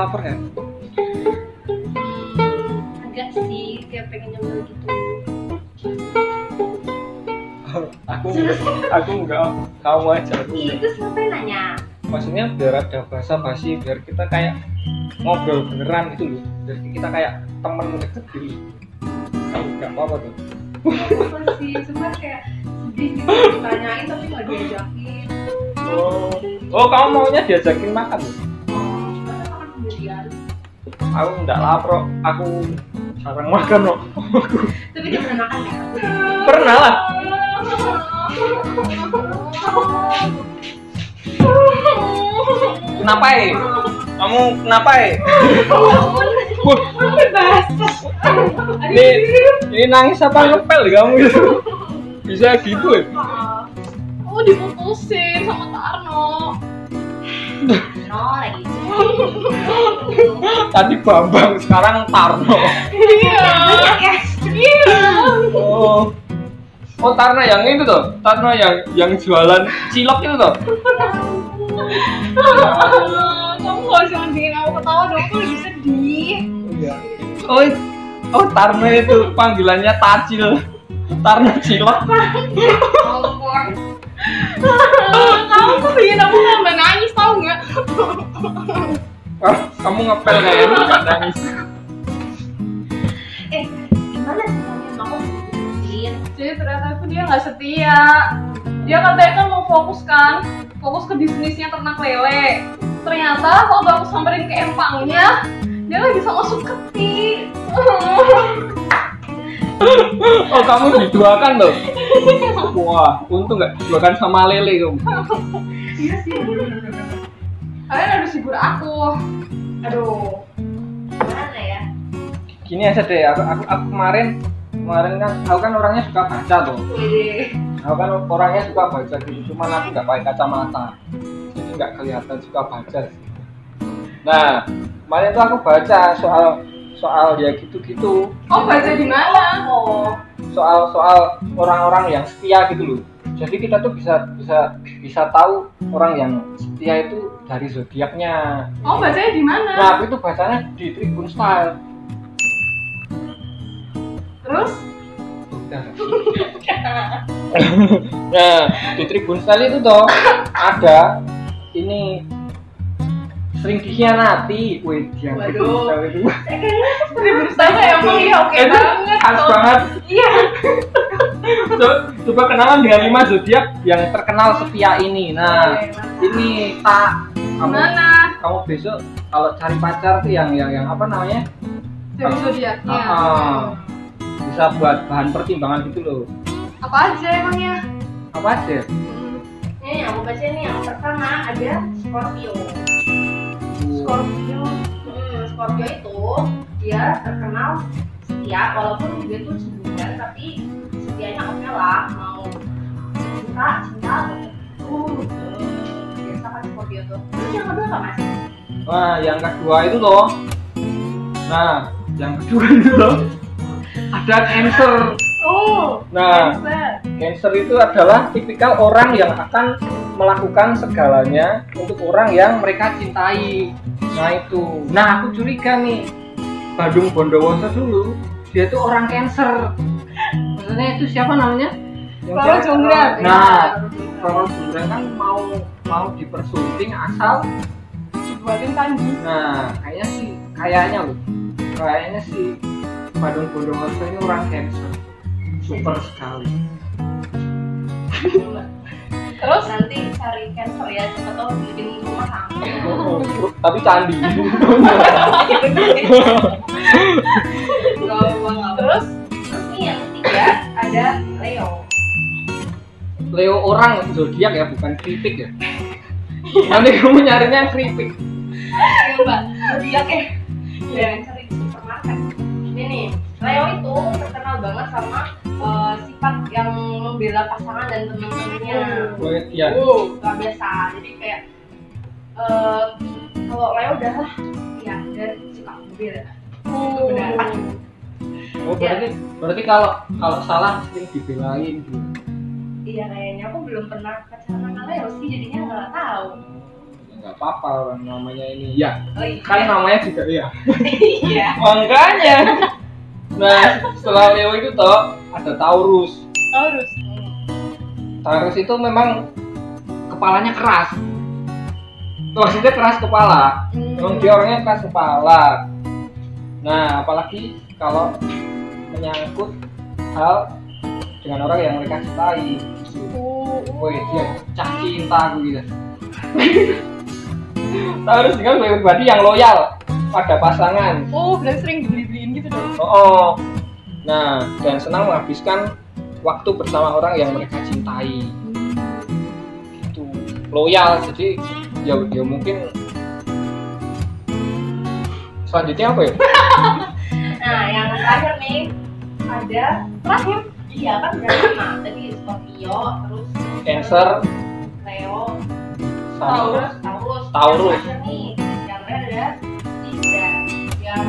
lapar ya? Agak sih, kayak pengen nyemil gitu. Aku enggak, kamu aja. Ih, itu siapa yang nanya? Maksudnya biar ada basa basi, biar kita kayak ngobrol beneran gitu loh. Biar kita kayak temen deket gitu. Enggak apa-apa tuh. Apa sih, cuma kayak sedih gitu ditanyain tapi nggak diajakin. Oh, kamu maunya diajakin makan tuh? Masa makan sendirian? Aku enggak lapar, aku jarang makan kok. Tapi dia pernah makan ya? Pernah lah. Kenapa ya? Kamu kenapa ya? Ini nangis apa ngepel kamu gitu? Bisa gitu ya? Oh, diputusin sama Kak Arno. Arno lagi. Tadi Bambang, sekarang Tarno. Iya. Oh Tarno yang itu tuh, Tarno yang jualan cilok itu tuh. Kamu gak usah bikin aku ketawa dong, aku lagi sedih. Iya. Oh Tarno itu panggilannya Tacil. Tarno cilok. Kamu tuh bikin aku nambah nangis, tau nggak? Kamu ngepel kayak ini nggak nangis. Gimana ceritanya aku diputusin? Jadi ternyata aku dia nggak setia. Dia katanya kan mau fokus ke bisnisnya ternak lele. Ternyata kalau aku samperin ke empangnya, dia lagi sama Suketi. Oh kamu diduakan loh. Wah, untung nggak diduakan sama lele kamu. Iya sih. Kalian harus hibur aku. Aduh. Gimana ya? Gini aja deh, aku kemarin kan aku kan orangnya suka baca tuh. Aku kan orangnya suka baca gitu, cuman aku nggak pakai kacamata, jadi nggak kelihatan suka baca. Nah, kemarin tuh aku baca soal ya gitu-gitu. Oh, baca di mana? Oh, Soal orang-orang yang setia gitu loh. Jadi kita tuh bisa tahu orang yang setia itu dari zodiaknya. Oh, bacanya di mana? Nah, aku itu bacanya di Tribun Style. Terus? Nah, di Tribun Style itu toh ada ini sering dikhianati. Wih, yang Tribun Style itu. Tribun Style emang iya oke banget. Khas banget. Iya. Coba kenalan dengan 5 zodiak yang terkenal setia ini. Nah, ini tak kamu besok kalau cari pacar tuh yang apa namanya? Dari zodiaknya. Bisa buat bahan pertimbangan gitu loh. Apa aja emangnya? Apa aja? ini yang aku baca nih yang pertama ada Scorpio. Scorpio itu dia terkenal setia, walaupun dia tuh cemburuan tapi setianya oke lah, mau cinta biasa kan Scorpio tuh. Terus yang kedua apa mas? Nah, yang kedua itu loh. Nah, yang kedua itu loh. Ada Cancer. Oh, Nah, Cancer. Cancer itu adalah tipikal orang yang akan melakukan segalanya untuk orang yang mereka cintai. Nah itu. Nah aku curiga nih, Badung Bondowoso dulu, dia tuh orang Cancer. Maksudnya itu siapa namanya? Roro Jonggrang. Nah, Roro Jonggrang kan mau dipersunting asal Dibuatin kanji. Nah, kayaknya sih Badung Bondowoso ini orang Cancer. Super sekali. Terus nanti cari Cancer ya, siapa tahu bikin rumah tangga. Tapi candi. Terus nih yang ketiga ada Leo. Leo orang zodiak ya, bukan kritik ya. Nanti kamu nyarinya kritik. Ayo mbak, zodiak jangan cari di supermarket. Ini nih, Leo itu terkenal banget sama sifat yang membela pasangan dan teman-temannya. Iya. Luar biasa. Jadi kayak kalau Leo udah lah, ya dan suka membela. Benar. Oh berarti kalau salah sering dibelain gitu. Iya kayaknya aku belum pernah pacaran sama Leo sih, jadinya nggak tahu. nggak apa-apa orang namanya ini ya. Oh iya. Kan namanya juga ya. Iya. Makanya. Nah, setelah Leo itu toh ada Taurus. Taurus. Taurus itu memang kepalanya keras. Maksudnya keras kepala. Memang dia orangnya keras kepala. Nah, apalagi kalau menyangkut hal dengan orang yang mereka cintai. Woi, dia cah cinta aku gitu. Taurus juga sebagai pribadi yang loyal pada pasangan. Oh, berarti sering dibeli-beliin gitu dong. Oh. Nah, dan senang menghabiskan waktu bersama orang yang mereka cintai. Gitu. Loyal, jadi ya mungkin selanjutnya apa ya? Nah, yang terakhir nih ada Terakhir. iya kan udah 5 tadi Scorpio, terus Cancer, Leo, sama Taurus. Taurus. Yang terakhir nih, yang terakhir ada Libra yang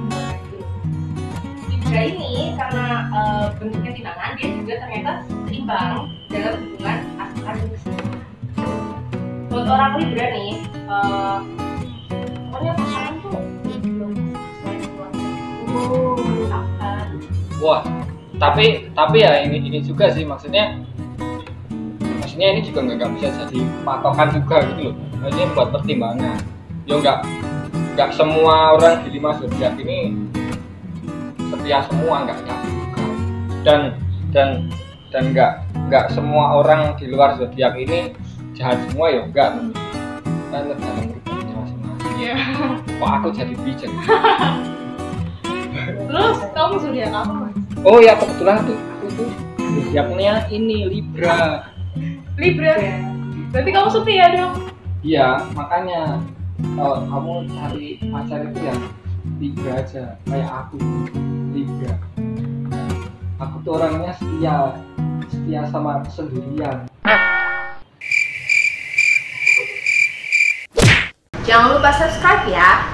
Libra ini karena bentuknya timbangan dia juga ternyata seimbang dalam hubungan akademis. Buat orang Libra nih, pokoknya pasangan tuh belum sesuai keluarga. wah, tapi ya ini juga sih maksudnya ini juga nggak bisa jadi patokan juga gitu loh. Maksudnya buat pertimbangan. Ya nggak semua orang di 5 zodiak ini setia semua, nggak juga. Dan nggak semua orang di luar zodiak ini jahat semua, ya enggak. Kan tergantung pribadinya masing-masing. Iya. Kok aku jadi bijak? Terus kamu zodiak apa, Mas? Oh ya, kebetulan tuh aku tuh zodiaknya ini Libra. Libra. Berarti kamu setia dong. Iya, makanya kalau kamu cari pacar itu ya Libra aja, kayak aku Libra. Aku tuh orangnya setia sama kesendirian. Jangan lupa subscribe ya.